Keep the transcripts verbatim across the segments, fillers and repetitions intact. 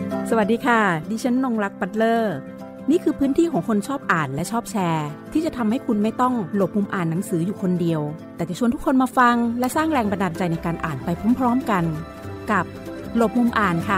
สวัสดีค่ะดิฉันนงรักปัตเลอร์นี่คือพื้นที่ของคนชอบอ่านและชอบแชร์ที่จะทำให้คุณไม่ต้องหลบมุมอ่านหนังสืออยู่คนเดียวแต่จะชวนทุกคนมาฟังและสร้างแรงบันดาลใจในการอ่านไปพร้อมๆกันกับหลบมุมอ่านค่ะ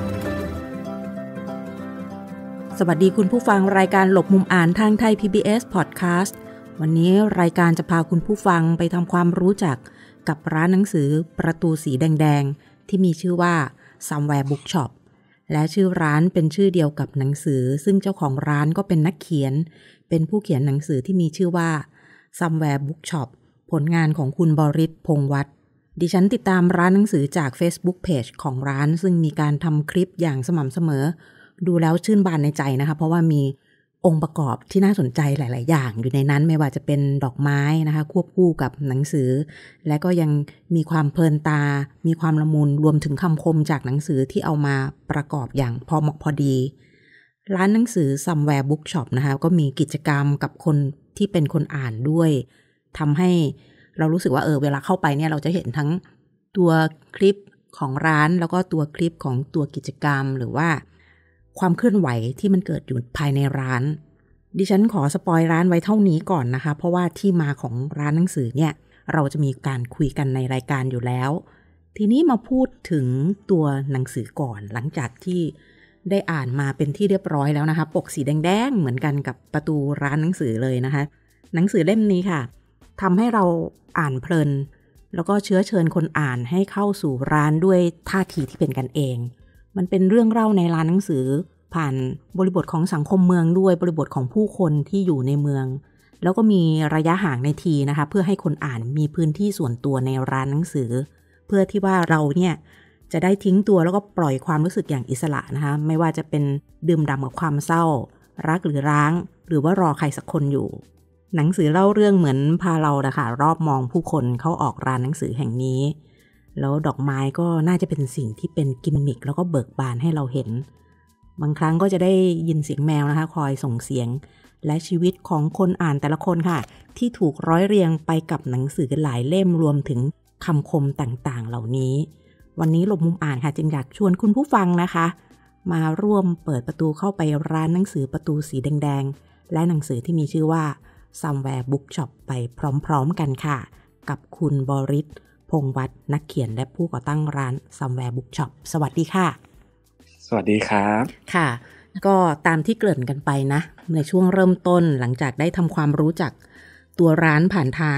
สวัสดีคุณผู้ฟังรายการหลบมุมอ่านทางไทย พี บี เอส Podcast วันนี้รายการจะพาคุณผู้ฟังไปทำความรู้จักกับร้านหนังสือประตูสีแดงๆที่มีชื่อว่า Somewhere Bookshopและชื่อร้านเป็นชื่อเดียวกับหนังสือซึ่งเจ้าของร้านก็เป็นนักเขียนเป็นผู้เขียนหนังสือที่มีชื่อว่า Somewhere Bookshop ผลงานของคุณบริษฐ์พงษ์วัฒน์ดิฉันติดตามร้านหนังสือจาก Facebook Page ของร้านซึ่งมีการทำคลิปอย่างสม่ำเสมอดูแล้วชื่นบานในใจนะคะเพราะว่ามีองค์ประกอบที่น่าสนใจหลายๆอย่างอยู่ในนั้นไม่ว่าจะเป็นดอกไม้นะคะควบคู่กับหนังสือและก็ยังมีความเพลินตามีความละมุนรวมถึงคำคมจากหนังสือที่เอามาประกอบอย่างพอเหมาะพอดีร้านหนังสือ Somewhere Bookshop นะคะก็มีกิจกรรมกับคนที่เป็นคนอ่านด้วยทำให้เรารู้สึกว่าเออเวลาเข้าไปเนี่ยเราจะเห็นทั้งตัวคลิปของร้านแล้วก็ตัวคลิปของตัวกิจกรรมหรือว่าความเคลื่อนไหวที่มันเกิดอยู่ภายในร้านดิฉันขอสปอยร้านไว้เท่านี้ก่อนนะคะเพราะว่าที่มาของร้านหนังสือเนี่ยเราจะมีการคุยกันในรายการอยู่แล้วทีนี้มาพูดถึงตัวหนังสือก่อนหลังจากที่ได้อ่านมาเป็นที่เรียบร้อยแล้วนะคะปกสีแดงๆเหมือนกันกับประตูร้านหนังสือเลยนะคะหนังสือเล่มนี้ค่ะทำให้เราอ่านเพลินแล้วก็เชื้อเชิญคนอ่านให้เข้าสู่ร้านด้วยท่าทีที่เป็นกันเองมันเป็นเรื่องเล่าในร้านหนังสือผ่านบริบทของสังคมเมืองด้วยบริบทของผู้คนที่อยู่ในเมืองแล้วก็มีระยะห่างในทีนะคะเพื่อให้คนอ่านมีพื้นที่ส่วนตัวในร้านหนังสือเพื่อที่ว่าเราเนี่ยจะได้ทิ้งตัวแล้วก็ปล่อยความรู้สึกอย่างอิสระนะคะไม่ว่าจะเป็นดื่มด่ำกับความเศร้ารักหรือร้างหรือว่ารอใครสักคนอยู่หนังสือเล่าเรื่องเหมือนพาเรานะคะรอบมองผู้คนเข้าออกร้านหนังสือแห่งนี้แล้วดอกไม้ก็น่าจะเป็นสิ่งที่เป็นกิมมิคแล้วก็เบิกบานให้เราเห็นบางครั้งก็จะได้ยินเสียงแมวนะคะคอยส่งเสียงและชีวิตของคนอ่านแต่ละคนค่ะที่ถูกร้อยเรียงไปกับหนังสือหลายเล่มรวมถึงคำคมต่างๆเหล่านี้วันนี้หลบมุมอ่านค่ะจึงอยากชวนคุณผู้ฟังนะคะมาร่วมเปิดประตูเข้าไปร้านหนังสือประตูสีแดงๆและหนังสือที่มีชื่อว่า Somewhere Bookshop ไปพร้อมๆกันค่ะกับคุณบริษฐ์พงษ์วัฒน์นักเขียนและผู้ก่อตั้งร้าน Somewhere Bookshop สวัสดีค่ะสวัสดีครับค่ะก็ตามที่เกริ่นกันไปนะในช่วงเริ่มต้นหลังจากได้ทำความรู้จักตัวร้านผ่านทาง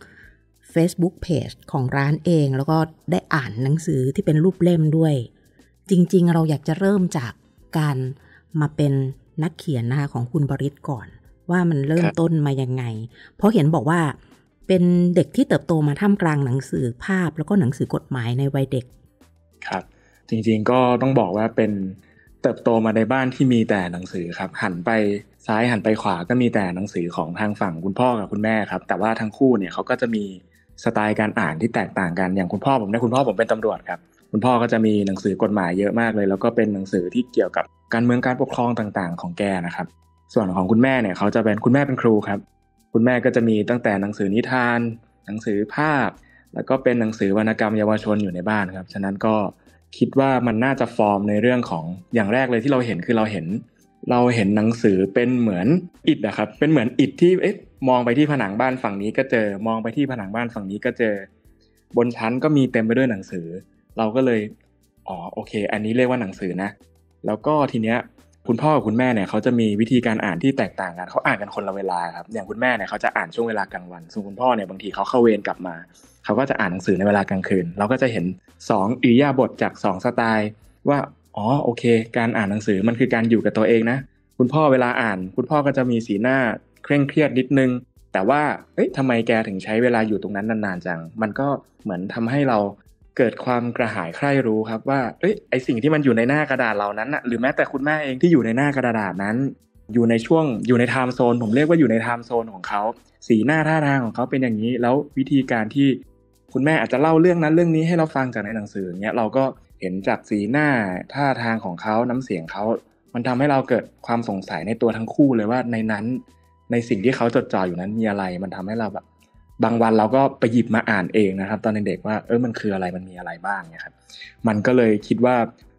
Facebook Page ของร้านเองแล้วก็ได้อ่านหนังสือที่เป็นรูปเล่มด้วยจริงๆเราอยากจะเริ่มจากการมาเป็นนักเขียนนะคะของคุณบริษฐ์ก่อนว่ามันเริ่มต้นมายังไงเพราะเห็นบอกว่าเป็นเด็กที่เติบโตมาท่ามกลางหนังสือภาพแล้วก็หนังสือกฎหมายในวัยเด็กครับจริงๆก็ต้องบอกว่าเป็นเติบโตมาในบ้านที่มีแต่หนังสือครับหันไปซ้ายหันไปขวาก็มีแต่หนังสือของทางฝั่งคุณพ่อกับคุณแม่ครับแต่ว่าทั้งคู่เนี่ยเขาก็จะมีสไตล์การอ่านที่แตกต่างกันอย่างคุณพ่อผมเนี่ยคุณพ่อผมเป็นตำรวจครับคุณพ่อก็จะมีหนังสือกฎหมายเยอะมากเลยแล้วก็เป็นหนังสือที่เกี่ยวกับการเมืองการปกครองต่างๆของแกนะครับส่วนของคุณแม่เนี่ยเขาจะเป็นคุณแม่เป็นครูครับคุณแม่ก็จะมีตั้งแต่หนังสือนิทานหนังสือภาพแล้วก็เป็นหนังสือวรรณกรรมเยาวชนอยู่ในบ้านครับฉะนั้นก็คิดว่ามันน่าจะฟอร์มในเรื่องของอย่างแรกเลยที่เราเห็นคือเราเห็นเราเห็นหนังสือเป็นเหมือนอิฐนะครับเป็นเหมือนอิฐที่เอ๊ะมองไปที่ผนังบ้านฝั่งนี้ก็เจอมองไปที่ผนังบ้านฝั่งนี้ก็เจอบนชั้นก็มีเต็มไปด้วยหนังสือเราก็เลยอ๋อโอเคอันนี้เรียกว่าหนังสือนะแล้วก็ทีเนี้ยคุณพ่อกับคุณแม่เนี่ยเขาจะมีวิธีการอ่านที่แตกต่างกันเขาอ่านกันคนละเวลาครับอย่างคุณแม่เนี่ยเขาจะอ่านช่วงเวลากลางวันส่วนคุณพ่อเนี่ยบางทีเขาเข้าเวรกลับมาเขาก็จะอ่านหนังสือในเวลากลางคืนเราก็จะเห็นสองอิริยาบถจากสองสไตล์ว่าอ๋อโอเคการอ่านหนังสือมันคือการอยู่กับตัวเองนะคุณพ่อเวลาอ่านคุณพ่อก็จะมีสีหน้าเคร่งเครียดนิดนึงแต่ว่าเอ๊ะทำไมแกถึงใช้เวลาอยู่ตรงนั้นนานๆจังมันก็เหมือนทำให้เราเกิดความกระหายใคร่รู้ครับว่าเอ้ยไอสิ่งที่มันอยู่ในหน้ากระดาษเหล่านั้นน่ะหรือแม้แต่คุณแม่เองที่อยู่ในหน้ากระดาษนั้นอยู่ในช่วงอยู่ในไทม์โซนผมเรียกว่าอยู่ในไทม์โซนของเขาสีหน้าท่าทางของเขาเป็นอย่างนี้แล้ววิธีการที่คุณแม่อาจจะเล่าเรื่องนั้นเรื่องนี้ให้เราฟังจากในหนังสืออย่างเงี้ยเราก็เห็นจากสีหน้าท่าทางของเขาน้ำเสียงเขามันทำให้เราเกิดความสงสัยในตัวทั้งคู่เลยว่าในนั้นในสิ่งที่เขาจดจ่ออยู่นั้นมีอะไรมันทำให้เราแบบบางวันเราก็ไปหยิบมาอ่านเองนะครับตอนเด็กๆว่าเออมันคืออะไรมันมีอะไรบ้างเนี่ยครับมันก็เลยคิดว่า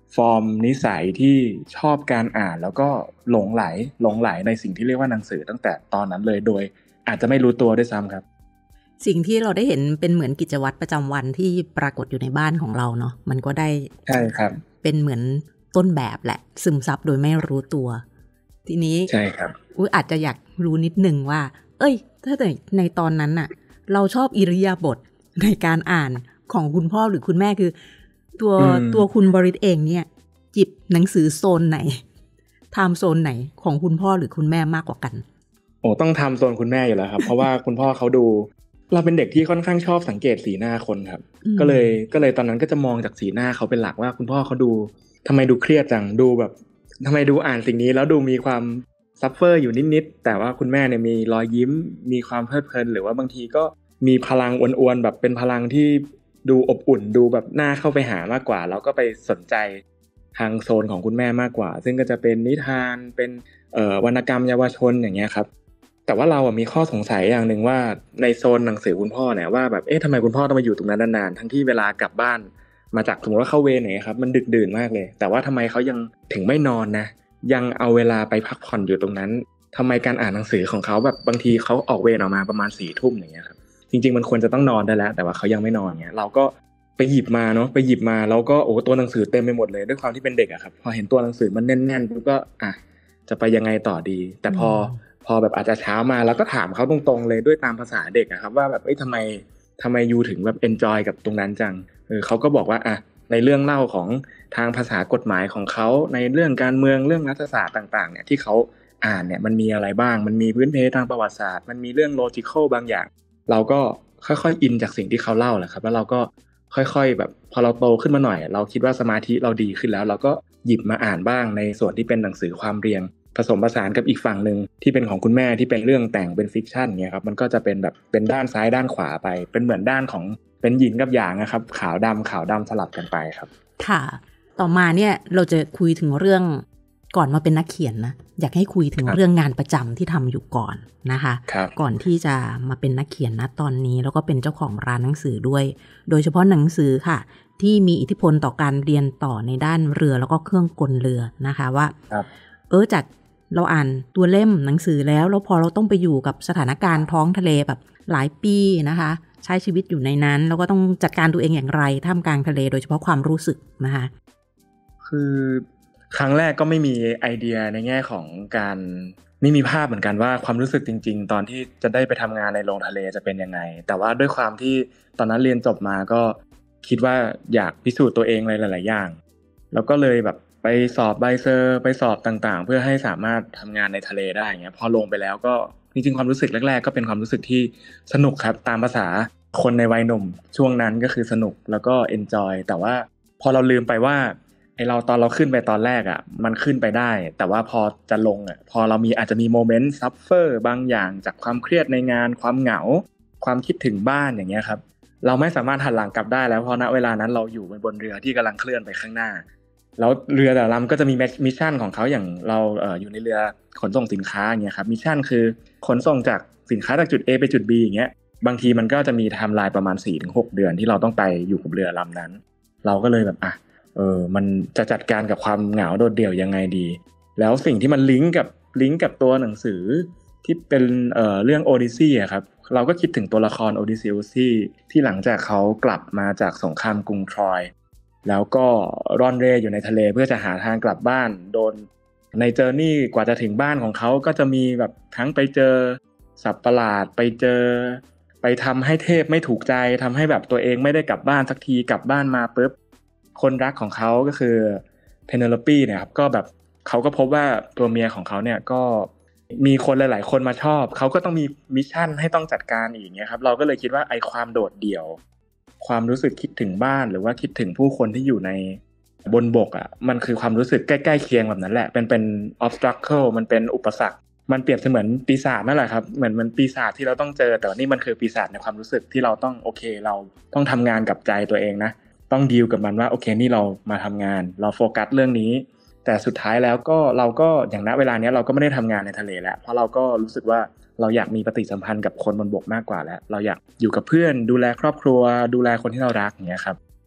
ฟอร์มนิสัยที่ชอบการอ่านแล้วก็หลงไหลหลงไหลในสิ่งที่เรียกว่าหนังสือตั้งแต่ตอนนั้นเลยโดยอาจจะไม่รู้ตัวด้วยซ้ำครับสิ่งที่เราได้เห็นเป็นเหมือนกิจวัตรประจำวันที่ปรากฏอยู่ในบ้านของเราเนาะมันก็ได้ใช่ครับเป็นเหมือนต้นแบบแหละซึมซับโดยไม่รู้ตัวทีนี้ใช่ครับอุ๊ยอาจจะอยากรู้นิดนึงว่าเอ้ยถ้าในในตอนนั้นน่ะเราชอบอิริยาบถในการอ่านของคุณพ่อหรือคุณแม่คือตัวตัวคุณบริษเองเนี่ยจิบหนังสือโซนไหนไทม์โซนไหนของคุณพ่อหรือคุณแม่มากกว่ากันโอ้ต้องทำโซนคุณแม่อยู่แล้วครับ เพราะว่าคุณพ่อเขาดูเราเป็นเด็กที่ค่อนข้างชอบสังเกตสีหน้าคนครับก็เลยก็เลยตอนนั้นก็จะมองจากสีหน้าเขาเป็นหลักว่าคุณพ่อเขาดูทำไมดูเครียดจังดูแบบทำไมดูอ่านสิ่งนี้แล้วดูมีความซัฟเฟอร์อยู่นิดๆแต่ว่าคุณแม่เนี่ยมีรอยยิ้มมีความเพลิดเพลินหรือว่าบางทีก็มีพลังอ้วนๆแบบเป็นพลังที่ดูอบอุ่นดูแบบน่าเข้าไปหามากกว่าแล้วก็ไปสนใจทางโซนของคุณแม่มากกว่าซึ่งก็จะเป็นนิทานเป็นเอ่อวรรณกรรมเยาวชนอย่างเงี้ยครับแต่ว่าเราอ่ะมีข้อสงสัยอย่างนึงว่าในโซนหนังสือคุณพ่อเนี่ยว่าแบบเอ๊ะทำไมคุณพ่อต้องมาอยู่ตรงนั้นนานๆทั้งที่เวลากลับบ้านมาจากสมมติว่าเข้าเวรเนี่ยครับมันดึกดื่นมากเลยแต่ว่าทำไมเขายังถึงไม่นอนนะยังเอาเวลาไปพักผ่อนอยู่ตรงนั้นทำไมการอ่านหนังสือของเขาแบบบางทีเขาออกเวรออกมาประมาณสี่ทุ่มอย่างเงี้ยครับจริงๆมันควรจะต้องนอนได้แล้วแต่ว่าเขายังไม่นอนเงี้ยเราก็ไปหยิบมาเนาะไปหยิบมาแล้วก็โอ้ตัวหนังสือเต็มไปหมดเลยด้วยความที่เป็นเด็กอะครับพอเห็นตัวหนังสือมันแน่นๆปุ๊บก็อ่ะจะไปยังไงต่อดีแต่พอพอแบบอาจจะเช้ามาแล้วก็ถามเขาตรงๆเลยด้วยตามภาษาเด็กอะครับว่าแบบเอ้ยทำไมทำไมยูถึงแบบเอนจอยกับตรงนั้นจังเออเขาก็บอกว่าอ่ะในเรื่องเล่าของทางภาษากฎหมายของเขาในเรื่องการเมืองเรื่องรัฐศาสตร์ต่างๆเนี่ยที่เขาอ่านเนี่ยมันมีอะไรบ้างมันมีพื้นเพทางประวัติศาสตร์มันมีเรื่องโลจิคอลบางอย่างเราก็ค่อยๆอินจากสิ่งที่เขาเล่าแหละครับแล้วเราก็ค่อยๆแบบพอเราโตขึ้นมาหน่อยเราคิดว่าสมาธิเราดีขึ้นแล้วเราก็หยิบมาอ่านบ้างในส่วนที่เป็นหนังสือความเรียงผสมผสานกับอีกฝั่งนึงที่เป็นของคุณแม่ที่เป็นเรื่องแต่งเป็นฟิกชันเนี่ยครับมันก็จะเป็นแบบเป็นด้านซ้ายด้านขวาไปเป็นเหมือนด้านของเป็นหยินกับหยางนะครับขาวดำขาวดำสลับกันไปครับค่ะต่อมาเนี่ยเราจะคุยถึงเรื่องก่อนมาเป็นนักเขียนนะอยากให้คุยถึงเรื่องงานประจำที่ทำอยู่ก่อนนะคะก่อนที่จะมาเป็นนักเขียนนะตอนนี้แล้วก็เป็นเจ้าของร้านหนังสือด้วยโดยเฉพาะหนังสือค่ะที่มีอิทธิพลต่อการเรียนต่อในด้านเรือแล้วก็เครื่องกลเรือนะคะว่าเออจากเราอ่านตัวเล่มหนังสือแล้วแล้วพอเราต้องไปอยู่กับสถานการณ์ท้องทะเลแบบหลายปีนะคะใช้ชีวิตอยู่ในนั้นแล้วก็ต้องจัดการตัวเองอย่างไรท่ามกลางทะเลโดยเฉพาะความรู้สึกนะคะคือครั้งแรกก็ไม่มีไอเดียในแง่ของการไม่มีภาพเหมือนกันว่าความรู้สึกจริงๆตอนที่จะได้ไปทำงานในโรงทะเลจะเป็นยังไงแต่ว่าด้วยความที่ตอนนั้นเรียนจบมาก็คิดว่าอยากพิสูจน์ตัวเองในหลายๆอย่างแล้วก็เลยแบบไปสอบใบเซอร์ไปสอบต่างๆเพื่อให้สามารถทำงานในทะเลได้เงี้ยพอลงไปแล้วก็จริงๆความรู้สึกแรกๆก็เป็นความรู้สึกที่สนุกครับตามภาษาคนในวัยหนุ่มช่วงนั้นก็คือสนุกแล้วก็เอนจอยแต่ว่าพอเราลืมไปว่าไอเราตอนเราขึ้นไปตอนแรกอ่ะมันขึ้นไปได้แต่ว่าพอจะลงอ่ะพอเรามีอาจจะมีโมเมนต์ซัฟเฟอร์บางอย่างจากความเครียดในงานความเหงาความคิดถึงบ้านอย่างเงี้ยครับเราไม่สามารถหันหลังกลับได้แล้วเพราะณเวลานั้นเราอยู่บนเรือที่กำลังเคลื่อนไปข้างหน้าแล้วเรือแต่ละลำก็จะมีมิชชั่นของเขาอย่างเราเอ่ออยู่ในเรือขนส่งสินค้าอย่างเงี้ยครับมิชชั่นคือขนส่งจากสินค้าจากจุด A ไปจุด B อย่างเงี้ยบางทีมันก็จะมีไทม์ไลน์ประมาณ สี่ถึงหก เดือนที่เราต้องไปอยู่กับเรือลำนั้นเราก็เลยแบบอ่ะเออมันจะจัดการกับความเหงาโดดเดี่ยวยังไงดีแล้วสิ่งที่มันลิงก์กับลิงก์กับตัวหนังสือที่เป็นเอ่อเรื่องโอดิซีอ่ะครับเราก็คิดถึงตัวละครโอดิซิอุสที่ที่หลังจากเขากลับมาจากสงครามกรุงทรอยแล้วก็ร่อนเร่อยู่ในทะเลเพื่อจะหาทางกลับบ้านโดนในเจอร์นี่กว่าจะถึงบ้านของเขาก็จะมีแบบทั้งไปเจอสัตว์ประหลาดไปเจอไปทำให้เทพไม่ถูกใจทำให้แบบตัวเองไม่ได้กลับบ้านสักทีกลับบ้านมาปุ๊บคนรักของเขาก็คือเพเนโลปีเนี่ยครับก็แบบเขาก็พบว่าตัวเมียของเขาเนี่ยก็มีคนหลายๆคนมาชอบเขาก็ต้องมีมิชชั่นให้ต้องจัดการอีกเงี้ยครับเราก็เลยคิดว่าไอ้ความโดดเดี่ยวความรู้สึกคิดถึงบ้านหรือว่าคิดถึงผู้คนที่อยู่ในบนบกอ่ะมันคือความรู้สึกใกล้ๆเคียงแบบนั้นแหละเป็นเป็น obstacle มันเป็นอุปสรรคมันเปรียบเสมือนปีศาจนั่นแหละครับเหมือนมันปีศาจที่เราต้องเจอแต่นี่มันคือปีศาจในความรู้สึกที่เราต้องโอเคเราต้องทำงานกับใจตัวเองนะต้องดีลกับมันว่าโอเคนี่เรามาทำงานเราโฟกัสเรื่องนี้แต่สุดท้ายแล้วก็เราก็อย่างณเวลานี้เราก็ไม่ได้ทำงานในทะเลแล้วเพราะเราก็รู้สึกว่าเราอยากมีปฏิสัมพันธ์กับคนบนบกมากกว่าแล้วเราอยากอยู่กับเพื่อนดูแลครอบครัวดูแลคนที่เรารักอย่างเงี้ยครับ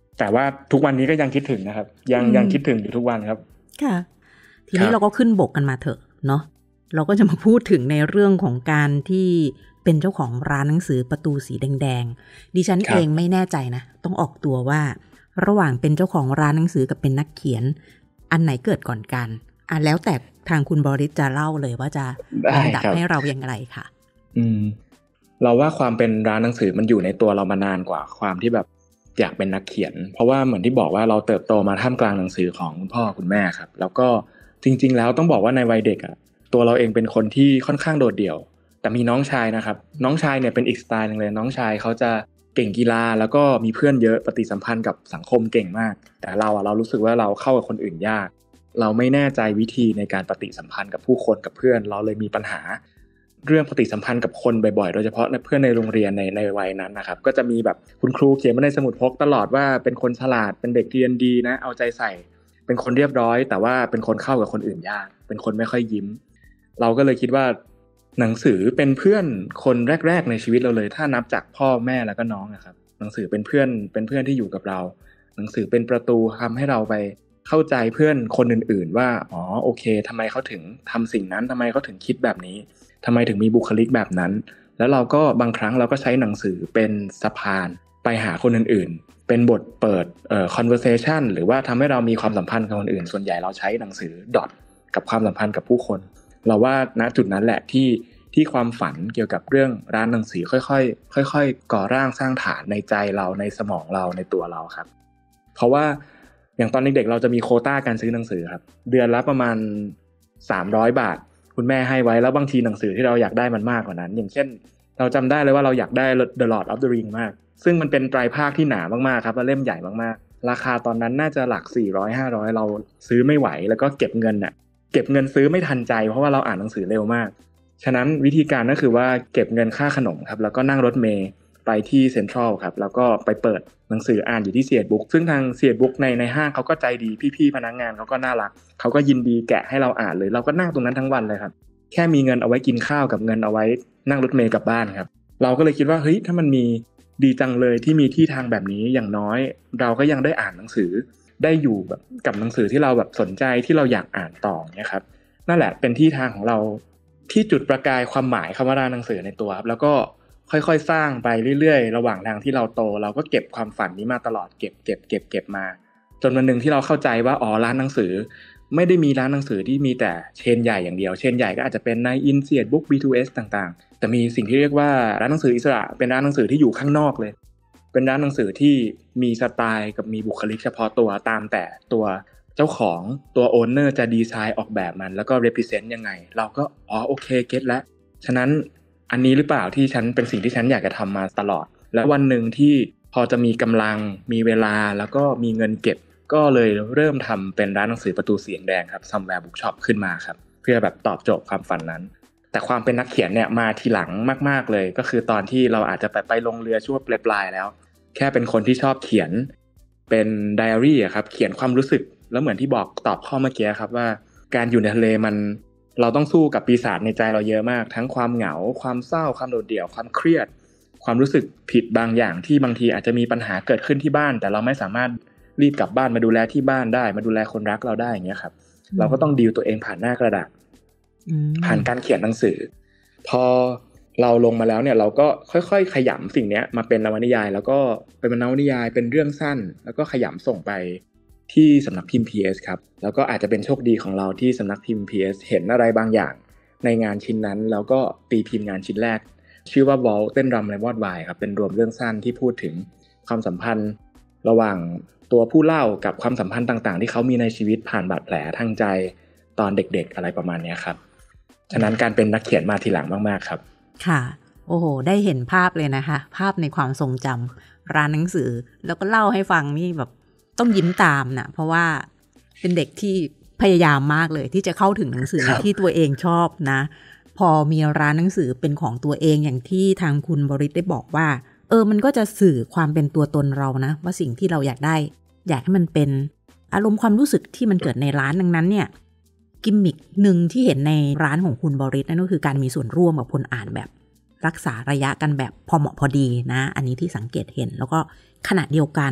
แต่ว่าทุกวันนี้ก็ยังคิดถึงนะครับยังยังคิดถึงอยู่ทุกวันครับค่ะทีนี้เราก็ขึ้นบกกันมาเถอะเนาะเราก็จะมาพูดถึงในเรื่องของการที่เป็นเจ้าของร้านหนังสือประตูสีแดงๆดิฉันเองไม่แน่ใจนะต้องออกตัวว่าระหว่างเป็นเจ้าของร้านหนังสือกับเป็นนักเขียนอันไหนเกิดก่อนกันอ่ะแล้วแต่ทางคุณบริษจะเล่าเลยว่าจะลำดับให้เราอย่างไรค่ะอืมเราว่าความเป็นร้านหนังสือมันอยู่ในตัวเรามานานกว่าความที่แบบอยากเป็นนักเขียนเพราะว่าเหมือนที่บอกว่าเราเติบโตมาท่ามกลางหนังสือของคุณพ่อคุณแม่ครับแล้วก็จริงๆแล้วต้องบอกว่าในวัยเด็กอ่ะตัวเราเองเป็นคนที่ค่อนข้างโดดเดี่ยวแต่มีน้องชายนะครับน้องชายเนี่ยเป็นอีกสไตล์นึงเลยน้องชายเขาจะเก่งกีฬาแล้วก็มีเพื่อนเยอะปฏิสัมพันธ์กับสังคมเก่งมากแต่เราอ่ะเรารู้สึกว่าเราเข้ากับคนอื่นยากเราไม่แน่ใจวิธีในการปฏิสัมพันธ์กับผู้คนกับเพื่อนเราเลยมีปัญหาเรื่องปฏิสัมพันธ์กับคนบ่อยๆโดยเฉพาะเพื่อนในโรงเรียนในในวัยนั้นนะครับก็จะมีแบบคุณครูเขียนมาในสมุดพกตลอดว่าเป็นคนฉลาดเป็นเด็กเรียนดีนะเอาใจใส่เป็นคนเรียบร้อยแต่ว่าเป็นคนเข้ากับคนอื่นยากเป็นคนไม่ค่อยยิ้มเราก็เลยคิดว่าหนังสือเป็นเพื่อนคนแรกๆในชีวิตเราเลยถ้านับจากพ่อแม่แล้วก็น้องนะครับหนังสือเป็นเพื่อนเป็นเพื่อนที่อยู่กับเราหนังสือเป็นประตูทำให้เราไปเข้าใจเพื่อนคนอื่นๆว่าอ๋อโอเคทำไมเขาถึงทำสิ่งนั้นทำไมเขาถึงคิดแบบนี้ทำไมถึงมีบุคลิกแบบนั้นแล้วเราก็บางครั้งเราก็ใช้หนังสือเป็นสะพานไปหาคนอื่นๆเป็นบทเปิดเอ่อ conversation หรือว่าทำให้เรามีความสัมพันธ์กับคนอื่นส่วนใหญ่เราใช้หนังสือ dot กับความสัมพันธ์กับผู้คนเราว่าณจุดนั้นแหละที่ที่ความฝันเกี่ยวกับเรื่องร้านหนังสือค่อยๆค่อยๆก่อร่างสร้างฐานในใจเราในสมองเราในตัวเราครับเพราะว่าอย่างตอนเด็กๆเราจะมีโควต้าการซื้อหนังสือครับเดือนละประมาณสามร้อยบาทคุณแม่ให้ไว้แล้วบางทีหนังสือที่เราอยากได้มันมากกว่านั้นอย่างเช่นเราจำได้เลยว่าเราอยากได้ The Lord of the Ring มากซึ่งมันเป็นไตรภาคที่หนามากๆครับและเล่มใหญ่มากๆราคาตอนนั้นน่าจะหลักสี่ร้อย ห้าร้อยเราซื้อไม่ไหวแล้วก็เก็บเงินน่ะเก็บเงินซื้อไม่ทันใจเพราะว่าเราอ่านหนังสือเร็วมากฉะนั้นวิธีการก็คือว่าเก็บเงินค่าขนมครับแล้วก็นั่งรถเมล์ไปที่เซ็นทรัลครับแล้วก็ไปเปิดหนังสืออ่านอยู่ที่เซียดบุ๊กซึ่งทางเซียดบุ๊กในในห้างเขาก็ใจดีพี่ๆพนักงานเขาก็น่ารักเขาก็ยินดีแกะให้เราอ่านเลยเราก็นั่งตรงนั้นทั้งวันเลยครับแค่มีเงินเอาไว้กินข้าวกับเงินเอาไว้นั่งรถเมล์กลับบ้านครับเราก็เลยคิดว่าเฮ้ยถ้ามันมีดีจังเลยที่มีที่ทางแบบนี้อย่างน้อยเราก็ยังได้อ่านหนังสือได้อยู่แบบกับหนังสือที่เราแบบสนใจที่เราอยากอ่านต่อเนี่ยครับนั่นแหละเป็นที่ทางของเราที่จุดประกายความหมายคำว่าร้านหนังสือในตัวครับแล้วก็ค่อยๆสร้างไปเรื่อยๆระหว่างทางที่เราโตเราก็เก็บความฝันนี้มาตลอดเก็บเก็บเก็บเก็บมาจนวันนึงที่เราเข้าใจว่าอ๋อร้านหนังสือไม่ได้มีร้านหนังสือที่มีแต่เชนใหญ่อย่างเดียวเชนใหญ่ก็อาจจะเป็นในอินเซียดบุ๊ก บี ทู เอส ต่างๆแต่มีสิ่งที่เรียกว่าร้านหนังสืออิสระเป็นร้านหนังสือที่อยู่ข้างนอกเลยเป็นร้านหนังสือที่มีสไตล์กับมีบุคลิกเฉพาะตัวตามแต่ตัวเจ้าของตัวโอนเนอร์จะดีไซน์ออกแบบมันแล้วก็ represent ยังไงเราก็อ๋อโอเคเก็ทแล้วฉะนั้นอันนี้หรือเปล่าที่ฉันเป็นสิ่งที่ฉันอยากจะทำมาตลอดและวันหนึ่งที่พอจะมีกำลังมีเวลาแล้วก็มีเงินเก็บก็เลยเริ่มทำเป็นร้านหนังสือประตูสีแดงครับ Somewhere Bookshop ขึ้นมาครับเพื่อแบบตอบโจทย์ความฝันนั้นแต่ความเป็นนักเขียนเนี่ยมาทีหลังมากๆเลยก็คือตอนที่เราอาจจะไปไปลงเรือช่วงปลายๆแล้วแค่เป็นคนที่ชอบเขียนเป็นไดอารี่อะครับเขียนความรู้สึกแล้วเหมือนที่บอกตอบข้อเมื่อกี้ครับว่าการอยู่ในทะเลมันเราต้องสู้กับปีศาจในใจเราเยอะมากทั้งความเหงาความเศร้าความโดดเดี่ยวความเครียดความรู้สึกผิดบางอย่างที่บางทีอาจจะมีปัญหาเกิดขึ้นที่บ้านแต่เราไม่สามารถรีบกลับบ้านมาดูแลที่บ้านได้มาดูแลคนรักเราได้อย่างเงี้ยครับเราก็ต้องดีลตัวเองผ่านหน้ากระดาษผ่านการเขียนหนังสือพอเราลงมาแล้วเนี่ยเราก็ค่อยๆขยำสิ่งนี้มาเป็นนวนิยายแล้วก็เป็นนวนิยายเป็นเรื่องสั้นแล้วก็ขยำส่งไปที่สำนักพิมพ์ พี เอส ครับแล้วก็อาจจะเป็นโชคดีของเราที่สำนักพิมพ์ พี เอส เห็นอะไรบางอย่างในงานชิ้นนั้นแล้วก็ตีพิมพ์งานชิ้นแรกชื่อว่าวอลเต้นรำและวอดวายครับเป็นรวมเรื่องสั้นที่พูดถึงความสัมพันธ์ระหว่างตัวผู้เล่ากับความสัมพันธ์ต่างๆที่เขามีในชีวิตผ่านบาดแผลทางใจตอนเด็กๆอะไรประมาณนี้ครับฉะนั้นการเป็นนักเขียนมาทีหลังมากๆครับค่ะโอ้โหได้เห็นภาพเลยนะคะภาพในความทรงจำร้านหนังสือแล้วก็เล่าให้ฟังนี่แบบต้องยิ้มตามนะเพราะว่าเป็นเด็กที่พยายามมากเลยที่จะเข้าถึงหนังสือที่ตัวเองชอบนะพอมีร้านหนังสือเป็นของตัวเองอย่างที่ทางคุณบริษได้บอกว่าเออมันก็จะสื่อความเป็นตัวตนเรานะว่าสิ่งที่เราอยากได้อยากให้มันเป็นอารมณ์ความรู้สึกที่มันเกิดในร้านดังนั้นเนี่ยกิมมิคหนึ่งที่เห็นในร้านของคุณบริษนั่นก็คือการมีส่วนร่วมกับคนอ่านแบบรักษาระยะกันแบบพอเหมาะพอดีนะอันนี้ที่สังเกตเห็นแล้วก็ขณะเดียวกัน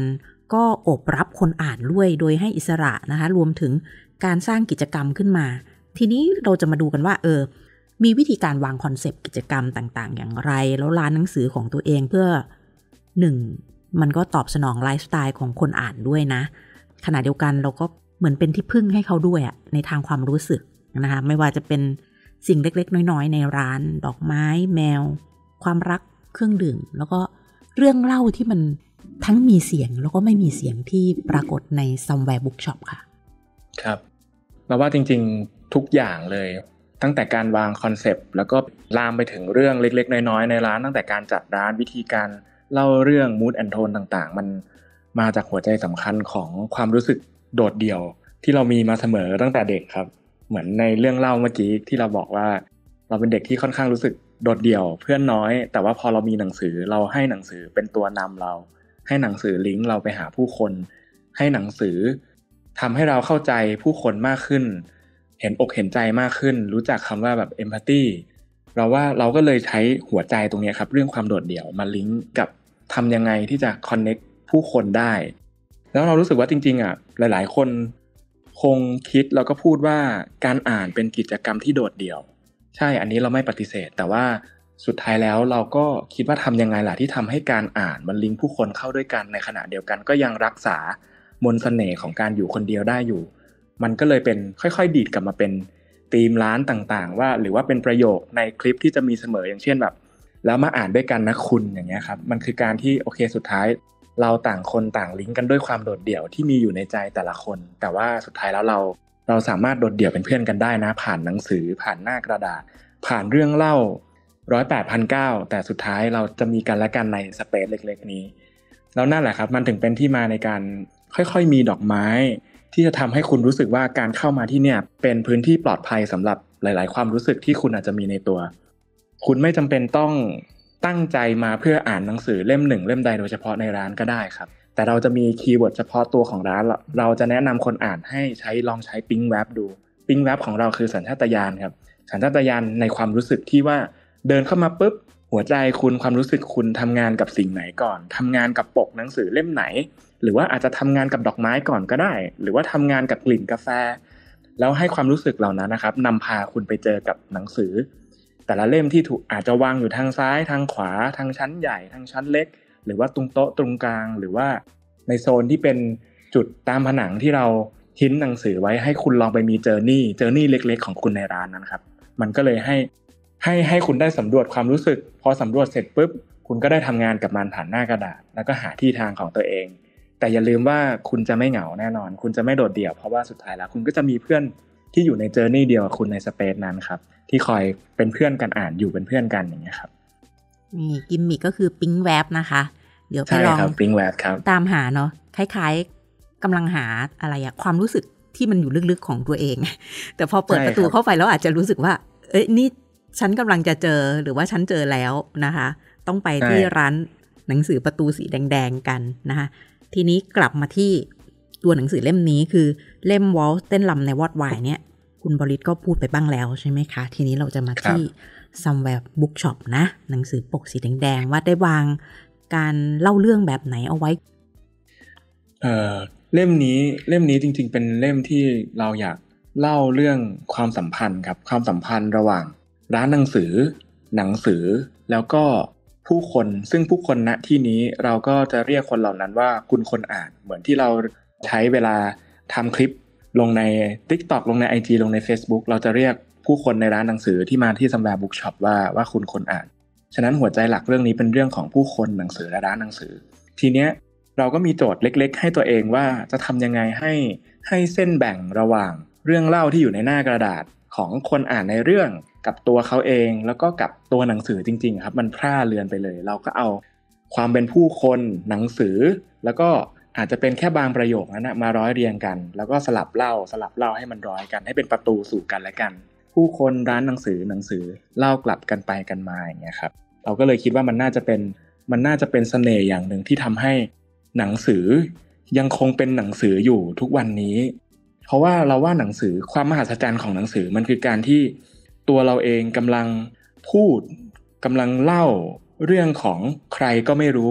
ก็โอบรับคนอ่านด้วยโดยให้อิสระนะคะรวมถึงการสร้างกิจกรรมขึ้นมาทีนี้เราจะมาดูกันว่าเออมีวิธีการวางคอนเซปต์กิจกรรมต่างๆอย่างไรแล้วร้านหนังสือของตัวเองเพื่อหนึ่งมันก็ตอบสนองไลฟ์สไตล์ของคนอ่านด้วยนะขณะเดียวกันเราก็เหมือนเป็นที่พึ่งให้เขาด้วยอะในทางความรู้สึกนะคะไม่ว่าจะเป็นสิ่งเล็กๆน้อยๆในร้านดอกไม้แมวความรักเครื่องดื่มแล้วก็เรื่องเล่าที่มันทั้งมีเสียงแล้วก็ไม่มีเสียงที่ปรากฏใน Somewhere Bookshop ค่ะครับเราว่าจริงๆทุกอย่างเลยตั้งแต่การวางคอนเซปต์แล้วก็ลามไปถึงเรื่องเล็กๆน้อยๆในร้านตั้งแต่การจัดร้านวิธีการเล่าเรื่อง mood and tone ต่างๆมันมาจากหัวใจสำคัญของความรู้สึกโดดเดี่ยวที่เรามีมาเสมอตั้งแต่เด็กครับเหมือนในเรื่องเล่าเมื่อกี้ที่เราบอกว่าเราเป็นเด็กที่ค่อนข้างรู้สึกโดดเดี่ยวเพื่อนน้อยแต่ว่าพอเรามีหนังสือเราให้หนังสือเป็นตัวนำเราให้หนังสือลิงก์เราไปหาผู้คนให้หนังสือทำให้เราเข้าใจผู้คนมากขึ้นเห็นอกเห็นใจมากขึ้นรู้จักคำว่าแบบ empathy เราว่าเราก็เลยใช้หัวใจตรงนี้ครับเรื่องความโดดเดี่ยวมาลิงก์กับทำยังไงที่จะ connect ผู้คนได้แล้วเรารู้สึกว่าจริงๆอ่ะหลายๆคนคงคิดแล้วก็พูดว่าการอ่านเป็นกิจกรรมที่โดดเดี่ยวใช่อันนี้เราไม่ปฏิเสธแต่ว่าสุดท้ายแล้วเราก็คิดว่าทำยังไงล่ะที่ทำให้การอ่านมันลิงก์ผู้คนเข้าด้วยกันในขณะเดียวกันก็ยังรักษามนต์เสน่ห์ของการอยู่คนเดียวได้อยู่มันก็เลยเป็นค่อยๆดีดกลับมาเป็นธีมร้านต่างๆว่าหรือว่าเป็นประโยคในคลิปที่จะมีเสมออย่างเช่นแบบแล้วมาอ่านด้วยกันนะคุณอย่างเงี้ยครับมันคือการที่โอเคสุดท้ายเราต่างคนต่างลิงก์กันด้วยความโดดเดี่ยวที่มีอยู่ในใจแต่ละคนแต่ว่าสุดท้ายแล้วเราเราสามารถโดดเดี่ยวเป็นเพื่อนกันได้นะผ่านหนังสือผ่านหน้ากระดาษผ่านเรื่องเล่าหนึ่งร้อยแปดพันเก้าร้อยแต่สุดท้ายเราจะมีกันและกันในสเปซเล็กๆนี้แล้วนั่นแหละครับมันถึงเป็นที่มาในการค่อยๆมีดอกไม้ที่จะทำให้คุณรู้สึกว่าการเข้ามาที่เนี่ยเป็นพื้นที่ปลอดภัยสำหรับหลายๆความรู้สึกที่คุณอาจจะมีในตัวคุณไม่จำเป็นต้องตั้งใจมาเพื่ออ่านหนังสือเล่มหนึ่งเล่มใดโดยเฉพาะในร้านก็ได้ครับแต่เราจะมีคีย์เวิร์ดเฉพาะตัวของร้านเราจะแนะนำคนอ่านให้ใช้ลองใช้ปิ๊งแวบดูปิ๊งแวบของเราคือสัญชาตญาณครับสัญชาตญาณในความรู้สึกที่ว่าเดินเข้ามาปุ๊บหัวใจคุณความรู้สึกคุณทำงานกับสิ่งไหนก่อนทำงานกับปกหนังสือเล่มไหนหรือว่าอาจจะทำงานกับดอกไม้ก่อนก็ได้หรือว่าทำงานกับกลิ่นกาแฟแล้วให้ความรู้สึกเหล่านั้นนะครับนำพาคุณไปเจอกับหนังสือแต่ละเล่มที่ถูกอาจจะวางอยู่ทางซ้ายทางขวาทางชั้นใหญ่ทางชั้นเล็กหรือว่าตรงโต๊ะตรงกลางหรือว่าในโซนที่เป็นจุดตามผนังที่เราทิ้งหนังสือไว้ให้คุณลองไปมีเจอร์นี่เจอร์นี่เล็กๆของคุณในร้านนั้นครับมันก็เลยให้ให้ให้คุณได้สำรวจความรู้สึกพอสำรวจเสร็จปุ๊บคุณก็ได้ทำงานกับมันผ่านหน้ากระดาษแล้วก็หาที่ทางของตัวเองแต่อย่าลืมว่าคุณจะไม่เหงาแน่นอนคุณจะไม่โดดเดี่ยวเพราะว่าสุดท้ายแล้วคุณก็จะมีเพื่อนที่อยู่ในเจอร์นี่เดียวกับคุณในสเปซนั้นครับที่คอยเป็นเพื่อนกันอ่านอยู่เป็นเพื่อนกันอย่างเงี้ยครับนี่กิมมิคก็คือปิ๊งแวบนะคะเดี๋ยวไปลองปิ๊งแวบครับตามหาเนาะคล้ายๆกำลังหาอะไรอะความรู้สึกที่มันอยู่ลึกๆของตัวเองแต่พอเปิดประตูเข้าไปแล้วอาจจะรู้สึกว่าเอ้ยนี่ฉันกำลังจะเจอหรือว่าฉันเจอแล้วนะคะต้องไปที่ร้านหนังสือประตูสีแดงๆกันนะคะทีนี้กลับมาที่ตัวหนังสือเล่มนี้คือเล่มวอลซ์เต้นรำในวอดวายเนี่ยคุณบริษก็พูดไปบ้างแล้วใช่ไหมคะทีนี้เราจะมาที่ Somewhere Bookshop นะหนังสือปกสีแดงๆว่าได้วางการเล่าเรื่องแบบไหนเอาไว้เอ่อเล่มนี้เล่มนี้จริงๆเป็นเล่มที่เราอยากเล่าเรื่องความสัมพันธ์ครับความสัมพันธ์ระหว่างร้านหนังสือหนังสือแล้วก็ผู้คนซึ่งผู้คนณที่นี้เราก็จะเรียกคนเหล่านั้นว่าคุณคนอ่านเหมือนที่เราใช้เวลาทำคลิปลงใน TikTok ลงใน ไอ จี ลงใน Facebook เราจะเรียกผู้คนในร้านหนังสือที่มาที่ Somewhere Bookshop ว่าว่าคุณคนอ่านฉะนั้นหัวใจหลักเรื่องนี้เป็นเรื่องของผู้คนหนังสือและร้านหนังสือทีเนี้ยเราก็มีโจทย์เล็กๆให้ตัวเองว่าจะทำยังไงให้ให้เส้นแบ่งระหว่างเรื่องเล่าที่อยู่ในหน้ากระดาษของคนอ่านในเรื่องกับตัวเขาเองแล้วก็กับตัวหนังสือจริงๆครับมันพร่าเลือนไปเลยเราก็เอาความเป็นผู้คนหนังสือแล้วก็อาจจะเป็นแค่บางประโยคนั้นนะมาร้อยเรียงกันแล้วก็สลับเล่าสลับเล่าให้มันร้อยกันให้เป็นประตูสู่กันและกันผู้คนร้านหนังสือหนังสือเล่ากลับกันไปกันมาอย่างเงี้ยครับเราก็เลยคิดว่ามันน่าจะเป็นมันน่าจะเป็นเสน่ห์อย่างหนึ่งที่ทำให้หนังสือยังคงเป็นหนังสืออยู่ทุกวันนี้เพราะว่าเราว่าหนังสือความมหัศจรรย์ของหนังสือมันคือการที่ตัวเราเองกำลังพูดกำลังเล่าเรื่องของใครก็ไม่รู้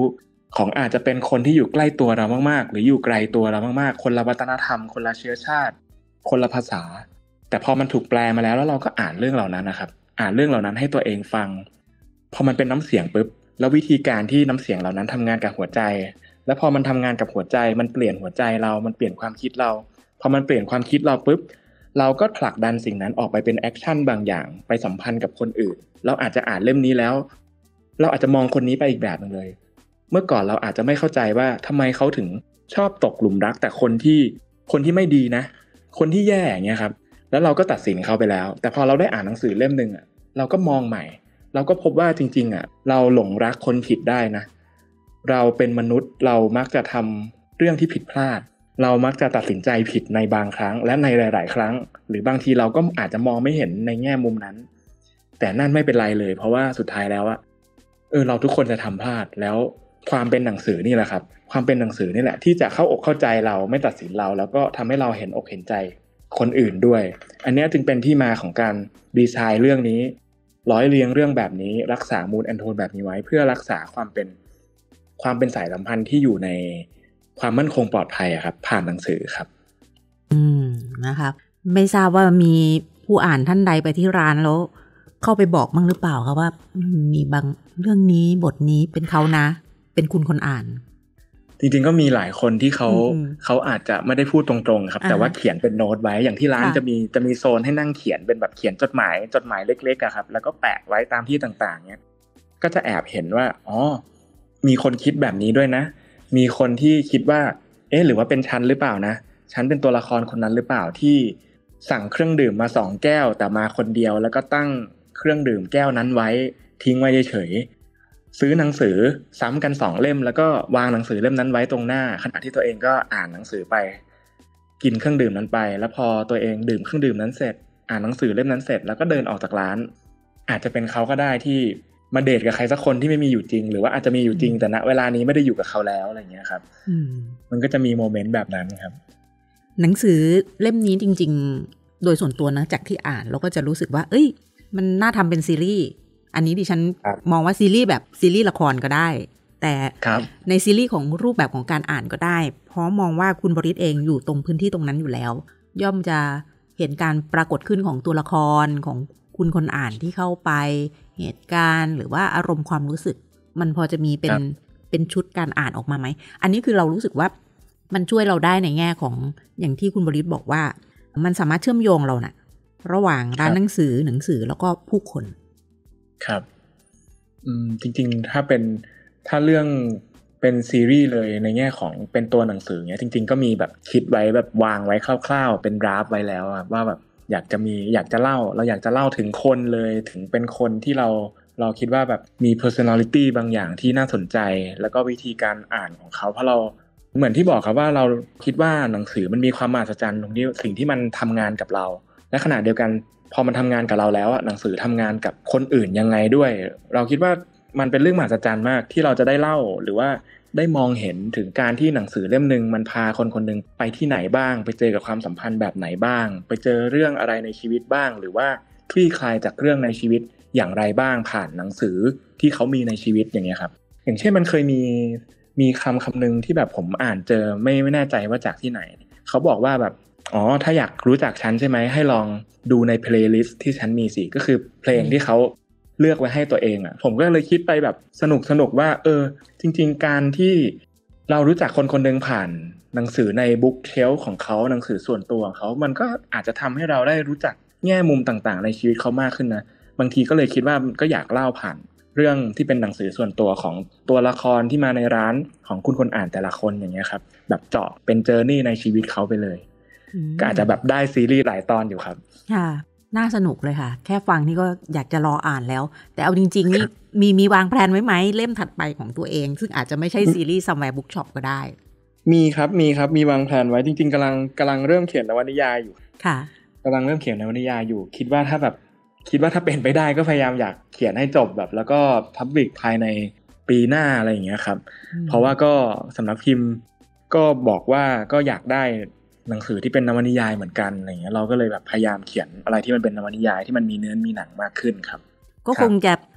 ของอาจจะเป็นคนที่อยู่ใกล้ตัวเรามากๆหรืออยู่ไกลตัวเรามากๆคนละวัฒนธรรมคนละเชื้อชาติคนละภาษาแต่พอมันถูกแปลมาแล้วแล้วเราก็อ่านเรื่องเหล่านั้นนะครับอ่านเรื่องเหล่านั้นให้ตัวเองฟังพอมันเป็นน้ำเสียงปุ๊บแล้ววิธีการที่น้ำเสียงเหล่านั้นทำงานกับหัวใจแล้วพอมันทำงานกับหัวใจมันเปลี่ยนหัวใจเรามันเปลี่ยนความคิดเราพอมันเปลี่ยนความคิดเราปุ๊บเราก็ผลักดันสิ่งนั้นออกไปเป็นแอคชั่นบางอย่างไปสัมพันธ์กับคนอื่นเราอาจจะอ่านเล่มนี้แล้วเราอาจจะมองคนนี้ไปอีกแบบนึงเลยเมื่อก่อนเราอาจจะไม่เข้าใจว่าทำไมเขาถึงชอบตกหลุมรักแต่คนที่คนที่ไม่ดีนะคนที่แย่อย่างเงี้ยครับแล้วเราก็ตัดสินเขาไปแล้วแต่พอเราได้อ่านหนังสือเล่มนึงอ่ะเราก็มองใหม่เราก็พบว่าจริงๆอ่ะเราหลงรักคนผิดได้นะเราเป็นมนุษย์เรามักจะทำเรื่องที่ผิดพลาดเรามักจะตัดสินใจผิดในบางครั้งและในหลายๆครั้งหรือบางทีเราก็อาจจะมองไม่เห็นในแง่มุมนั้นแต่นั่นไม่เป็นไรเลยเพราะว่าสุดท้ายแล้วอะเออเราทุกคนจะทำพลาดแล้วความเป็นหนังสือนี่แหละครับความเป็นหนังสือนี่แหละที่จะเข้าอกเข้าใจเราไม่ตัดสินเราแล้วก็ทำให้เราเห็นอกเห็นใจคนอื่นด้วยอันนี้จึงเป็นที่มาของการดีไซน์เรื่องนี้ร้อยเรียงเรื่องแบบนี้รักษามูดแอนโทนแบบนี้ไว้เพื่อรักษาความเป็นความเป็นสายสัมพันธ์ที่อยู่ในความมั่นคงปลอดภัยครับผ่านหนังสือครับอืมนะครับไม่ทราบว่ามีผู้อ่านท่านใดไปที่ร้านแล้วเข้าไปบอกบ้างหรือเปล่าครับว่ามีบางเรื่องนี้บทนี้เป็นเขานะเป็นคุณคนอ่านจริงๆก็มีหลายคนที่เขาเขาอาจจะไม่ได้พูดตรงๆครับแต่ว่าเขียนเป็นโน้ตไว้อย่างที่ร้านจะมีจะมีโซนให้นั่งเขียนเป็นแบบเขียนจดหมายจดหมายเล็กๆอะครับแล้วก็แปะไว้ตามที่ต่างๆเนี้ยก็จะแอบเห็นว่าอ๋อมีคนคิดแบบนี้ด้วยนะมีคนที่คิดว่าเอ๊ะหรือว่าเป็นฉันหรือเปล่านะฉันเป็นตัวละครคนนั้นหรือเปล่าที่สั่งเครื่องดื่มมาสองแก้วแต่มาคนเดียวแล้วก็ตั้งเครื่องดื่มแก้วนั้นไว้ทิ้งไว้เฉยๆซื้อหนังสือซ้ำกันสองเล่มแล้วก็วางหนังสือเล่มนั้นไว้ตรงหน้าขณะที่ตัวเองก็อ่านหนังสือไปกินเครื่องดื่มนั้นไปแล้วพอตัวเองดื่มเครื่องดื่มนั้นเสร็จอ่านหนังสือเล่มนั้นเสร็จแล้วก็เดินออกจากร้านอาจจะเป็นเขาก็ได้ที่มาเดทกับใครสักคนที่ไม่มีอยู่จริงหรือว่าอาจจะมีอยู่จริงแต่ณเวลานี้ไม่ได้อยู่กับเขาแล้วอะไรอย่างเงี้ยครับมันก็จะมีโมเมนต์แบบนั้นครับหนังสือเล่มนี้จริงๆโดยส่วนตัวนะจากที่อ่านเราก็จะรู้สึกว่าเอ้ยมันน่าทำเป็นซีรีส์อันนี้ดิฉันมองว่าซีรีส์แบบซีรีส์ละครก็ได้แต่ในซีรีส์ของรูปแบบของการอ่านก็ได้เพราะมองว่าคุณบริษเองอยู่ตรงพื้นที่ตรงนั้นอยู่แล้วย่อมจะเห็นการปรากฏขึ้นของตัวละครของคุณคนอ่านที่เข้าไปเหตุการณ์หรือว่าอารมณ์ความรู้สึกมันพอจะมีเป็นเป็นชุดการอ่านออกมาไหมอันนี้คือเรารู้สึกว่ามันช่วยเราได้ในแง่ของอย่างที่คุณบริษบอกว่ามันสามารถเชื่อมโยงเรานะระหว่างร้านหนังสือหนังสือแล้วก็ผู้คนครับอืมจริงๆถ้าเป็นถ้าเรื่องเป็นซีรีส์เลยในแง่ของเป็นตัวหนังสือเนี้ยจริงๆก็มีแบบคิดไว้แบบวางไว้คร่าวๆเป็นดราฟต์ไว้แล้วว่าแบบอยากจะมีอยากจะเล่าเราอยากจะเล่าถึงคนเลยถึงเป็นคนที่เราเราคิดว่าแบบมี personality บางอย่างที่น่าสนใจแล้วก็วิธีการอ่านของเขาเพราะเราเหมือนที่บอกครับว่าเราคิดว่าหนังสือมันมีความมหัศจรรย์ตรงที่สิ่งที่มันทำงานกับเราและขณะเดียวกันพอมันทำงานกับเราแล้วอ่ะหนังสือทำงานกับคนอื่นยังไงด้วยเราคิดว่ามันเป็นเรื่องมหัศจรรย์มากที่เราจะได้เล่าหรือว่าได้มองเห็นถึงการที่หนังสือเล่มนึงมันพาคนคนนึงไปที่ไหนบ้างไปเจอกับความสัมพันธ์แบบไหนบ้างไปเจอเรื่องอะไรในชีวิตบ้างหรือว่าคลี่คลายจากเรื่องในชีวิตอย่างไรบ้างผ่านหนังสือที่เขามีในชีวิตอย่างเงี้ยครับอย่างเช่นมันเคยมีมีคำคำนึงที่แบบผมอ่านเจอไม่ไม่แน่ใจว่าจากที่ไหนเขาบอกว่าแบบอ๋อถ้าอยากรู้จักฉันใช่ไหมให้ลองดูในเพลย์ลิสต์ที่ฉันมีสิก็คือเพลงที่เขาเลือกไว้ให้ตัวเองอ่ะผมก็เลยคิดไปแบบสนุกสนุกว่าเออจริงๆการที่เรารู้จักคนคนนึงผ่านหนังสือในบุ๊กเชลฟ์ของเขาหนังสือส่วนตัวของเขามันก็อาจจะทำให้เราได้รู้จักแง่มุมต่างๆในชีวิตเขามากขึ้นนะบางทีก็เลยคิดว่าก็อยากเล่าผ่านเรื่องที่เป็นหนังสือส่วนตัวของตัวละครที่มาในร้านของคุณคนอ่านแต่ละคนอย่างเงี้ยครับแบบเจาะเป็นเจอร์นี่ในชีวิตเขาไปเลยก็อาจจะแบบได้ซีรีส์หลายตอนอยู่ครับค่ะน่าสนุกเลยค่ะแค่ฟังนี่ก็อยากจะรออ่านแล้วแต่เอาจริงๆนี่มีมีวางแผนไว้ไหมเล่มถัดไปของตัวเองซึ่งอาจจะไม่ใช่ซีรีส์ Somewhere Bookshop ก็ได้มีครับมีครับมีวางแผนไว้จริงๆกำลังกำลังเริ่มเขียนนวนิยายอยู่ค่ะกำลังเริ่มเขียนนวนิยายอยู่คิดว่าถ้าแบบคิดว่าถ้าเป็นไปได้ก็พยายามอยากเขียนให้จบแบบแล้วก็พับลิกภายในปีหน้าอะไรอย่างเงี้ยครับเพราะว่าก็สำนักพิมพ์ก็บอกว่าก็อยากได้หนังสือที่เป็นนวนิยายเหมือนกันอะไรเงี้ยเราก็เลยแบบพยายามเขียนอะไรที่มันเป็นนวนิยายที่มันมีเนื้อมีหนังมากขึ้นครับก็คงจะ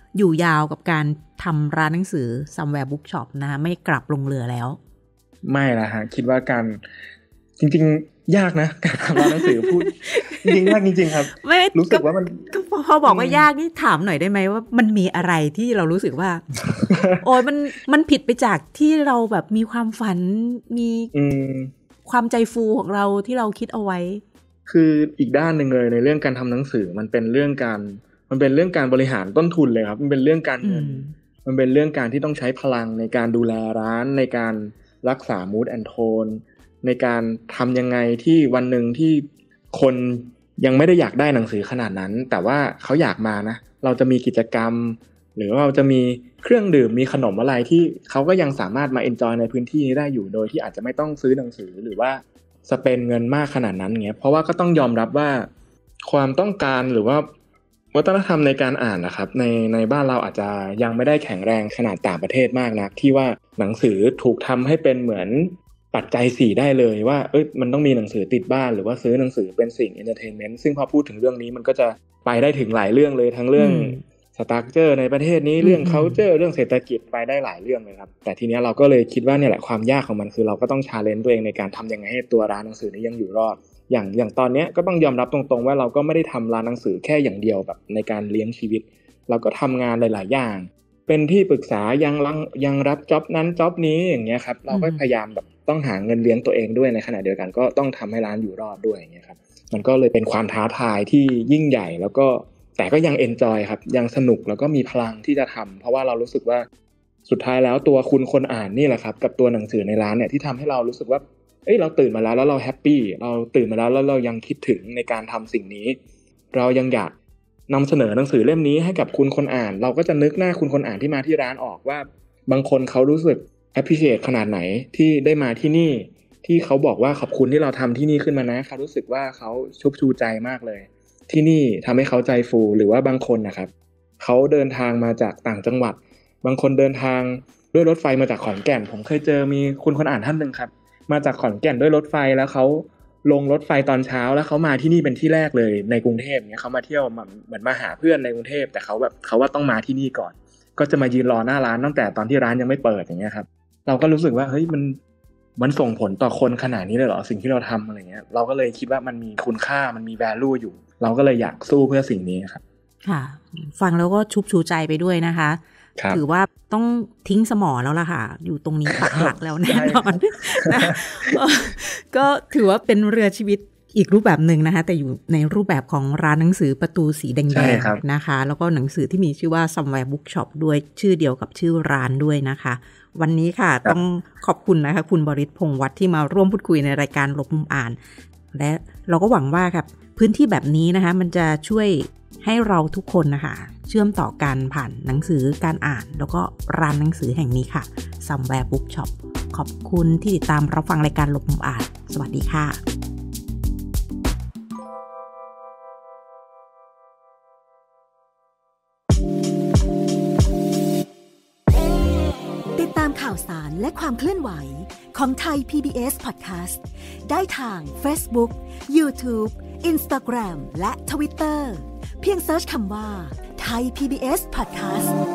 อยู่ยาวกับการทำร้านหนังสือ Somewhere Bookshop นะคะไม่กลับลงเรือแล้วไม่ละฮะคิดว่าการจริงๆยากนะการทำร้านหนังสือพูดจริงๆยากจริงๆครับรู้สึกว่ามันพอบอกว่ายากนี่ถามหน่อยได้ไหมว่ามันมีอะไรที่เรารู้สึกว่า โอ้ยมันมันผิดไปจากที่เราแบบมีความฝันมีความใจฟูของเราที่เราคิดเอาไว้คืออีกด้านหนึ่งเลยในเรื่องการทำหนังสือมันเป็นเรื่องการมันเป็นเรื่องการบริหารต้นทุนเลยครับมันเป็นเรื่องการเงินมันเป็นเรื่องการที่ต้องใช้พลังในการดูแลร้านในการรักษา mood and tone ในการทำยังไงที่วันหนึ่งที่คนยังไม่ได้อยากได้หนังสือขนาดนั้นแต่ว่าเขาอยากมานะเราจะมีกิจกรรมหรือว่าเราจะมีเครื่องดื่มมีขนมอะไรที่เขาก็ยังสามารถมา enjoy ในพื้นที่นี้ได้อยู่โดยที่อาจจะไม่ต้องซื้อหนังสือหรือว่าสเปนเงินมากขนาดนั้นเงี้ยเพราะว่าก็ต้องยอมรับว่าความต้องการหรือว่าวัฒนธรรมในการอ่านนะครับในในบ้านเราอาจจะยังไม่ได้แข็งแรงขนาดต่างประเทศมากนักที่ว่าหนังสือถูกทำให้เป็นเหมือนปัจจัยสี่ได้เลยว่าเอ้ยมันต้องมีหนังสือติดบ้านหรือว่าซื้อหนังสือเป็นสิ่ง entertainment ซึ่งพอพูดถึงเรื่องนี้มันก็จะไปได้ถึงหลายเรื่องเลยทั้งเรื่องสตรัคเจอร์ในประเทศนี้เรื่อง culture เรื่องเศรษฐกิจไปได้หลายเรื่องเลยครับแต่ทีนี้เราก็เลยคิดว่าเนี่ยแหละความยากของมันคือเราก็ต้อง challenge ตัวเองในการทำยังไงให้ตัวร้านหนังสือนี้ยังอยู่รอดอย่างอย่างตอนนี้ก็ต้องยอมรับตรงๆว่าเราก็ไม่ได้ทำร้านหนังสือแค่อย่างเดียวแบบในการเลี้ยงชีวิตเราก็ทำงานหลายๆอย่างเป็นที่ปรึกษายังยังรับจ็อบนั้นจ็อบนี้อย่างเงี้ยครับเราก็พยายามแบบต้องหาเงินเลี้ยงตัวเองด้วยในขณะเดียวกันก็ต้องทำให้ร้านอยู่รอดด้วยอย่างเงี้ยครับมันก็เลยเป็นความท้าทายที่ยิ่งใหญ่แล้วก็แต่ก็ยังเอนจอยครับยังสนุกแล้วก็มีพลังที่จะทำเพราะว่าเรารู้สึกว่าสุดท้ายแล้วตัวคุณคนอ่านนี่แหละครับกับตัวหนังสือในร้านเนี่ยที่ทำให้เรารู้สึกว่าเอ้ยเราตื่นมาแล้วแล้วเราแฮปปี้เราตื่นมาแล้วแล้วเรายังคิดถึงในการทำสิ่งนี้เรายังอยากนำเสนอหนังสือเล่มนี้ให้กับคุณคนอ่านเราก็จะนึกหน้าคุณคนอ่านที่มาที่ร้านออกว่าบางคนเขารู้สึก appreciate ขนาดไหนที่ได้มาที่นี่ที่เขาบอกว่าขอบคุณที่เราทำที่นี่ขึ้นมานะเขารู้สึกว่าเขาชุบชูใจมากเลยที่นี่ทำให้เขาใจฟูหรือว่าบางคนนะครับเขาเดินทางมาจากต่างจังหวัดบางคนเดินทางด้วยรถไฟมาจากขอนแก่นผมเคยเจอมีคุณคนอ่านท่านนึงครับมาจากขอนแก่นด้วยรถไฟแล้วเขาลงรถไฟตอนเช้าแล้วเขามาที่นี่เป็นที่แรกเลยในกรุงเทพเนี่ยเขามาเที่ยวเหมือนมาหาเพื่อนในกรุงเทพแต่เขาแบบเขาว่าต้องมาที่นี่ก่อนก็จะมายืนรอหน้าร้านตั้งแต่ตอนที่ร้านยังไม่เปิดอย่างเงี้ยครับเราก็รู้สึกว่าเฮ้ยมันมันส่งผลต่อคนขนาดนี้เลยเหรอสิ่งที่เราทำอะไรเงี้ยเราก็เลยคิดว่ามันมีคุณค่ามันมี value อยู่เราก็เลยอยากสู้เพื่อสิ่งนี้ครับค่ะฟังแล้วก็ชุบชูใจไปด้วยนะคะถือว่าต้องทิ้งสมอแล้วล่ะค่ะอยู่ตรงนี้ปักหลักแล้วแน่นอนนะก็ถือว่าเป็นเรือชีวิตอีกรูปแบบหนึ่งนะคะแต่อยู่ในรูปแบบของร้านหนังสือประตูสีแดงๆนะคะแล้วก็หนังสือที่มีชื่อว่า Somewhere Bookshop ด้วยชื่อเดียวกับชื่อร้านด้วยนะคะวันนี้ค่ะต้องขอบคุณนะคะคุณบริษ พงษ์วัฒน์ที่มาร่วมพูดคุยในรายการหลบมุมอ่านและเราก็หวังว่าครับพื้นที่แบบนี้นะคะมันจะช่วยให้เราทุกคนนะคะเชื่อมต่อกันผ่านหนังสือการอ่านแล้วก็ร้านหนังสือแห่งนี้ค่ะ Somewhere Bookshop ขอบคุณที่ติดตามรับฟังรายการหลบมุมอ่านสวัสดีค่ะติดตามข่าวสารและความเคลื่อนไหวของไทย พี บี เอส Podcast ได้ทาง Facebook, YouTube, Instagram และ Twitter เพียงเสิร์ชคำว่า Thai พี บี เอส Podcast